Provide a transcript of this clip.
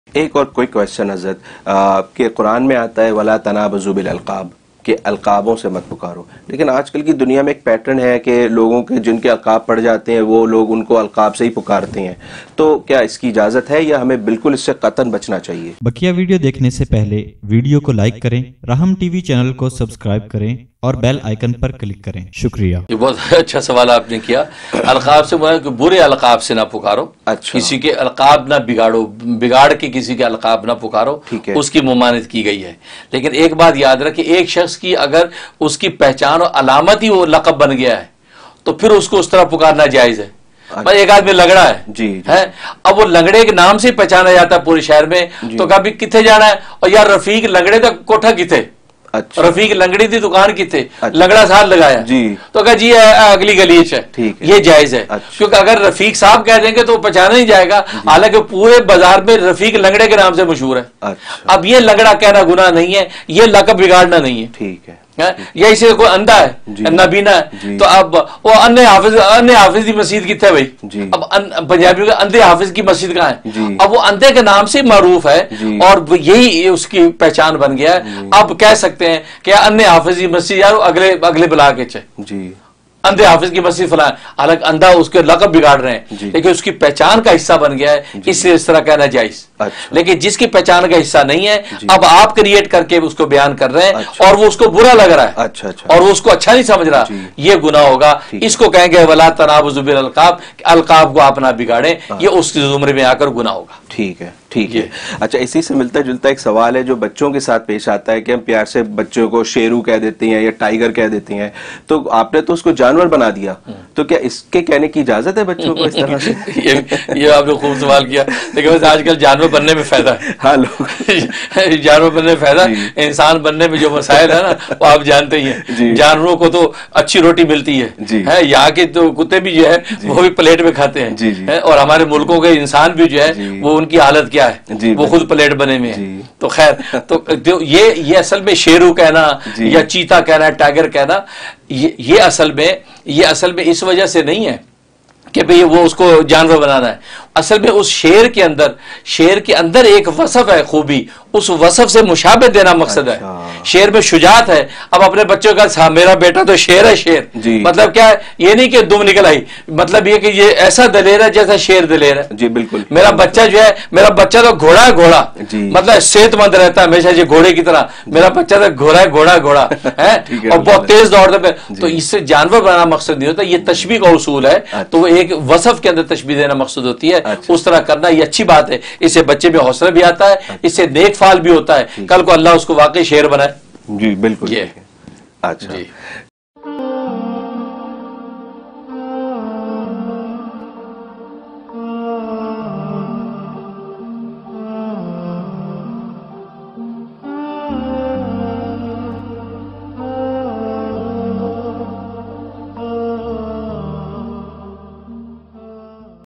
ایک اور کوئی کویشچن حضرت کہ قرآن میں آتا ہے وَلَا تَنَابَزُوا بِالْأَلْقَابِ کہ القابوں سے مت پکارو، لیکن آج کل کی دنیا میں ایک پیٹرن ہے کہ لوگوں کے جن کے القاب پڑ جاتے ہیں وہ لوگ ان کو القاب سے ہی پکارتے ہیں، تو کیا اس کی اجازت ہے یا ہمیں بالکل اس سے قطعاً بچنا چاہیے؟ بقیہ ویڈیو دیکھنے سے پہلے ویڈیو کو لائک کریں، راہم ٹی وی چینل کو سبسکرائب کریں اور بیل آئیکن پر کلک کریں۔ شکریہ۔ یہ بہت اچھا سوال آپ نے کیا۔ القاب سے مراد کہ برے القاب سے نہ پکارو، کسی کے القاب نہ بگاڑو، بگاڑ کے کسی کے القاب نہ پکارو، اس کی ممانعت کی گئی ہے۔ لیکن ایک بات یاد رکھیں، ایک شخص کی اگر اس کی پہچان اور علامت ہی وہ لقب بن گیا ہے تو پھر اس کو اس طرح پکارنا جائز ہے۔ ایک آدمی لنگڑا ہے، اب وہ لنگڑے کے نام سے پہچانا جاتا ہے پورے شہر میں، تو کبھی کتنے جانا ہے اور یار رفیق لنگڑے کا کوٹھا کتنے، رفیق لنگڑی تھی دکان کی تھے، لنگڑا ساتھ لگایا تو کہا جی اگلی گلی ہے، یہ جائز ہے، کیونکہ اگر رفیق صاحب کہہ دیں گے تو پہچانا نہیں جائے گا، حالانکہ پورے بازار میں رفیق لنگڑے کے نام سے مشہور ہے۔ اب یہ لنگڑا کہنا گناہ نہیں ہے، یہ لقب بگاڑنا نہیں ہے، ٹھیک ہے۔ یا اسے کوئی اندھا ہے، نابینا ہے، تو اب وہ اندھے حافظ کی مسجد کتنے ہے بھائی؟ اب پنجابیوں کے اندھے حافظ کی مسجد کہاں ہے؟ اب وہ اندھے کے نام سے معروف ہے اور یہی اس کی پہچان بن گیا ہے۔ اب کہہ سکتے ہیں کہ اندھے حافظ کی مسجد یار اگلے بلا کے چاہے اندھے حافظ کی مسجد فلان، حالانکہ اندھا اس کے لقب بگاڑ رہے ہیں، لیکن اس کی پہچان کا حصہ بن گیا ہے، اس لیے اس طرح کہنا جائز۔ لیکن جس کی پہچان کا حصہ نہیں ہے، اب آپ کریٹ کر کے اس کو بیان کر رہے ہیں اور وہ اس کو برا لگ رہا ہے اور وہ اس کو اچھا نہیں سمجھ رہا، یہ گناہ ہوگا۔ اس کو کہیں گے وَلَا تَنَابَزُوا بِالْأَلْقَابِ، القاب کو آپ نہ بگاڑیں، یہ اس کے زمرے میں آ کر گناہ ہوگا۔ ٹھیک ہے، ٹھیک ہے۔ اچھا، اسی سے ملتا جلتا ایک سوال ہے جو بچوں کے ساتھ پیش آتا ہے کہ ہم پیار سے بچوں کو شیرو کہہ دیتے ہیں یا ٹائیگر کہہ دیتے ہیں، تو آپ نے تو اس کو جانور بنا دیا، تو کیا اس کے کہنے کی اجازت ہے بچوں کو اس طرح سے؟ یہ آپ نے خوب سوال کیا، لیکن آج کل جانور بننے میں فائدہ ہے، ہاں لوگ جانور بننے میں فائدہ، انسان بننے میں جو مسائل ہے نا وہ آپ جانتے ہی ہیں۔ جانوروں کو تو اچھی روٹی ملتی ہے، یہاں کے تو کتے بھی جو ہے وہ بھی پلیٹ میں کھاتے ہیں، اور ہمارے ملکوں کے انسان بھی جو ہے وہ ان کی حالت کیا ہے، وہ خود پلیٹ بنے میں ہیں۔ تو خیر، تو یہ اصل میں شیرو کہنا یا چیتا کہنا، ٹائیگر کہنا، یہ اصل میں اس وجہ سے نہیں ہے کہ بھئی وہ اس کو جانور بنانا ہے، اصل میں اس شیر کے اندر ایک وصف ہے، خوبی، اس وصف سے مشابہت دینا مقصد ہے۔ شیر میں شجاعت ہے۔ اب اپنے بچوں کا میرا بیٹا تو شیر ہے، شیر مطلب کیا ہے؟ یہ نہیں کہ دم نکل آئی، مطلب یہ کہ یہ ایسا دلیر ہے جیسا شیر دلیر ہے۔ جی بالکل۔ میرا بچہ جو ہے، میرا بچہ تو گھوڑا ہے، گھوڑا مطلب صحت مند رہتا ہے ہمیشہ، یہ گھوڑے کی طرح، میرا بچہ تو گھوڑا ہے، گھوڑا ہے اور بہت تیز دوڑتا ہے، تو اس سے جانور بنانا مقصد نہیں ہوتا، یہ تشبیہ کا اصول ہے، تو وہ ایک وصف کے اندر تشبیہ دینا مقصود ہوتی ہے، اس طرح کرنا یہ اچھی بات ہے، اس سے بچے میں حوصلہ بھی آتا ہے، اس سے نیک فعال بھی ہوتا ہے، کل کو اللہ اس کو واقعی شیر بنائے۔ جی بالکل۔ اچھا